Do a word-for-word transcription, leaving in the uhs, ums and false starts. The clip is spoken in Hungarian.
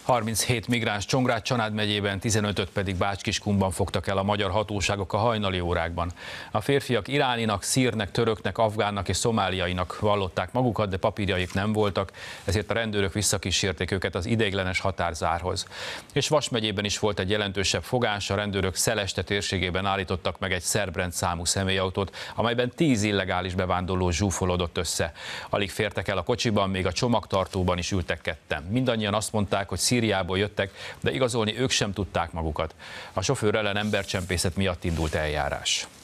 harminchét migráns Csongrád-Csanád megyében, tizenötöt pedig Bács-Kiskunban fogtak el a magyar hatóságok a hajnali órákban. A férfiak iráninak, szírnek, töröknek, afgánnak és szomáliainak vallották magukat, de papírjaik nem voltak, ezért a rendőrök visszakísérték őket az ideiglenes határzárhoz. És Vas megyében is volt egy jelentősebb fogás, a rendőrök Szeleste térségében állítottak meg egy szerb rendszámú személyautót, amelyben tíz illegális bevándorló zsúfolódott össze. Alig fértek el a kocsiban, még a csomagtartóban is ültek ketten. Mindannyian azt mondták, hogy Szíriából jöttek, de igazolni ők sem tudták magukat. A sofőr ellen embercsempészet miatt indult eljárás.